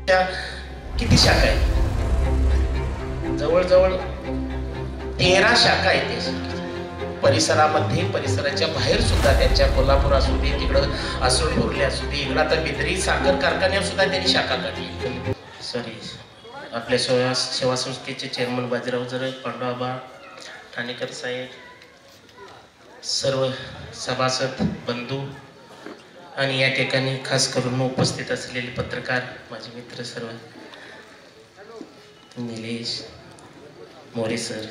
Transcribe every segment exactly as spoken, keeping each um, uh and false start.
किती शाखा आहेत? जवळजवळ तेरा शाखा आहेत परिसरामध्ये, परिसराच्या बाहेर सुद्धा त्यांच्या कोल्हापूर असू दे, तिकडं आसुळपूरले असू दे, इकडं आता बिदरी साखर कारखान्यात सुद्धा त्यांनी शाखा काढली. सॉरी, आपल्या सेवा सेवा संस्थेचे चेअरमन बाजीराव जरे, पांडुआबा ठाणेकर साहेब, सर्व सभासद बंधू आणि या ठिकाणी खास करून उपस्थित असलेले पत्रकार, माझे मित्र सर्व, निलेश मोरे सर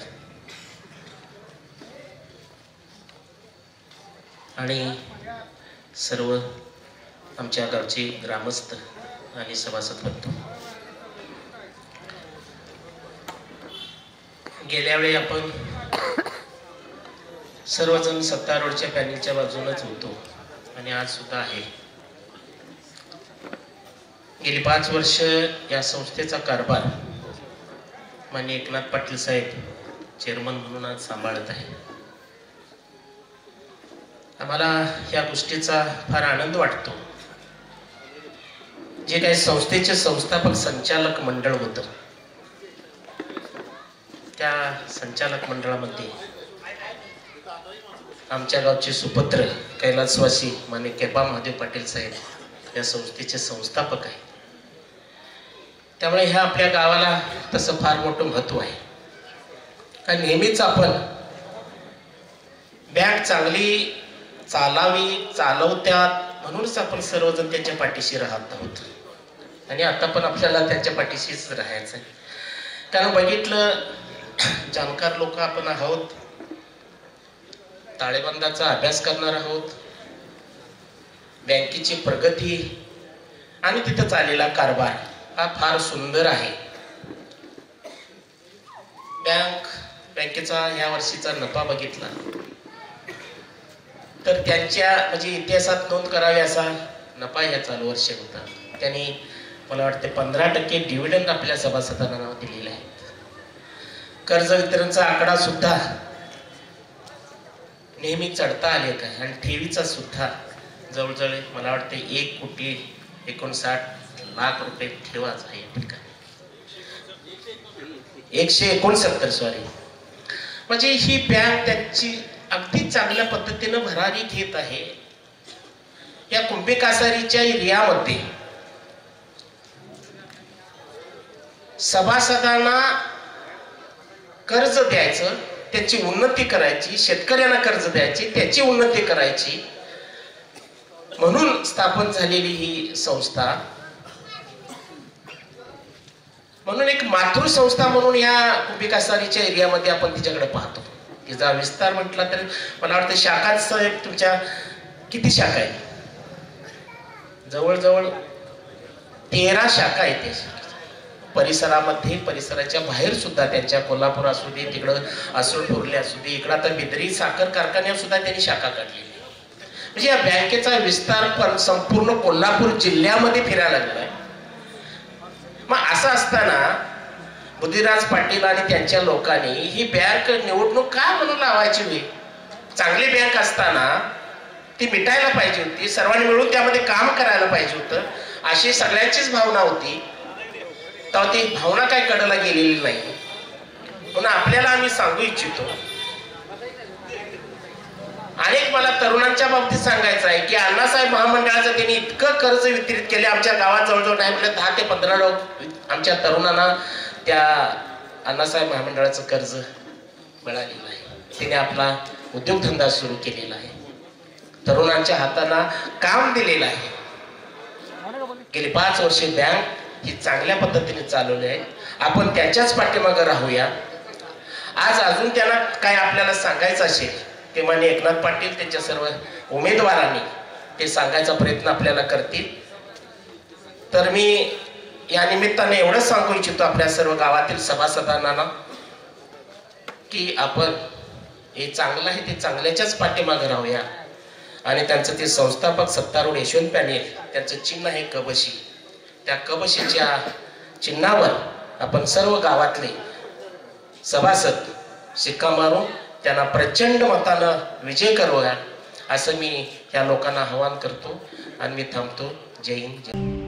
आणि सर्व आमच्या गावचे ग्रामस्थ आणि सभासद बंधू, गेल्या वेळी आपण सर्वजण सत्तारूढच्या पॅनलच्या बाजूनच होतो आणि आज सुद्धा आहे. गेली पाच वर्ष या संस्थेचा कारभार माननीय एकनाथ पाटील साहेब चेअरमन म्हणून आज सांभाळत आहे. आम्हाला या गोष्टीचा फार आनंद वाटतो. जे काही संस्थेचे संस्थापक संचालक मंडळ होतं, त्या संचालक मंडळामध्ये आमच्या गावचे सुपुत्र कैलासवासी माननीय केपा महादेव पाटील साहेब या संस्थेचे संस्थापक आहे. त्यामुळे ह्या आपल्या गावाला तसं फार मोठं महत्व आहे. कारण नेहमीच आपण बँक चांगली चालावी, चालवत्यात म्हणूनच आपण सर्वजण त्यांच्या पाठीशी राहत आहोत आणि आता पण आपल्याला त्यांच्या पाठीशीच राहायचं आहे. कारण बघितलं, जाणकार लोक आपण आहोत, ताळेबंदाचा अभ्यास करणार आहोत, बँकेची प्रगती आणि तिथं चाललेला कारभार हा फार सुंदर आहे. बँक बँकेचा ह्या वर्षीचा नफा बघितला तर त्यांच्या म्हणजे इतिहासात नोंद करावी असा नफा ह्या चालू वर्षी होता. त्यांनी मला वाटते पंधरा टक्के डिव्हिडंड आपल्या सभासदांना दिलेला आहे. कर्ज वितरणचा आकडा सुद्धा नेहमी चढता आले काय आणि ठेवीचा सुद्धा जवळजवळ मला वाटते एक कोटी एकोणसाठ लाख रुपये ठेवाच आहे या ठिकाणी, एकशे एकोणसत्तर सॉरी. म्हणजे ही बँक त्यांची अगदी चांगल्या पद्धतीनं भरारी घेत आहे. या कुंभे कासारीच्या एरियामध्ये सभासदांना कर्ज द्यायचं, त्याची उन्नती करायची, शेतकऱ्यांना कर्ज द्यायची, त्याची उन्नती करायची म्हणून स्थापन झालेली ही संस्था, म्हणून एक मातृ संस्था म्हणून या कुंभे कासारीच्या एरियामध्ये आपण तिच्याकडे पाहतो. तिचा विस्तार म्हटला तर मला वाटतं शाखांचं एक तुमच्या किती शाखा आहे? जवळजवळ तेरा शाखा आहेत परिसरामध्ये, परिसराच्या बाहेर सुद्धा त्यांच्या कोल्हापूर असू दे, तिकडं आसुळपूरले असू दे, इकडं आता बिदरी साखर कारखान्यात सुद्धा त्यांनी शाखा काढली. म्हणजे या बँकेचा विस्तार संपूर्ण कोल्हापूर जिल्ह्यामध्ये फिरायला लागलाय. मग असं असताना बुद्धिराज पाटील आणि त्यांच्या लोकांनी ही बँक निवडणूक का म्हणून लावायची होती? चांगली बँक असताना ती मिटायला पाहिजे होती, सर्वांनी मिळून त्यामध्ये काम करायला पाहिजे होतं, अशी सगळ्यांचीच भावना होती. तेव्हा ती भावना काय कडेला गेलेली नाही. म्हणून आपल्याला आम्ही सांगू इच्छितो, अनेक मला तरुणांच्या बाबतीत सांगायचं आहे की अण्णासाहेब महामंडळाचं त्यांनी इतकं कर्ज वितरित केले. आमच्या गावात जवळजवळ नाही म्हणजे दहा ते पंधरा लोक आमच्या तरुणांना त्या अण्णासाहेब महामंडळाचं कर्ज मिळालेलं आहे. त्याने आपला उद्योगधंदा सुरू केलेला आहे, तरुणांच्या हाताला काम दिलेलं आहे. गेली पाच वर्षे बँक ही चांगल्या पद्धतीने चालवली आहे. आपण त्यांच्याच पाठीमागे राहूया. आज अजून त्यांना काय आपल्याला सांगायचं असेल ते माननीय एकनाथ पाटील त्यांच्या सर्व उमेदवारांनी ते सांगायचा प्रयत्न आपल्याला करतील. तर मी या निमित्ताने एवढंच सांगू इच्छितो आपल्या सर्व गावातील सभासदांना की आपण हे चांगलं आहे ते चांगल्याच्याच पाठीमागे राहूया. आणि त्यांचं ते संस्थापक सत्तारूढ यशवंत पॅनेल, त्यांचं चिन्ह आहे कबशी. त्या कबशीच्या चिन्हावर आपण सर्व गावातले सभासद शिक्का मारून त्यांना प्रचंड मतानं विजय करूया असं मी या लोकांना आवाहन करतो आणि मी थांबतो. जय हिंद.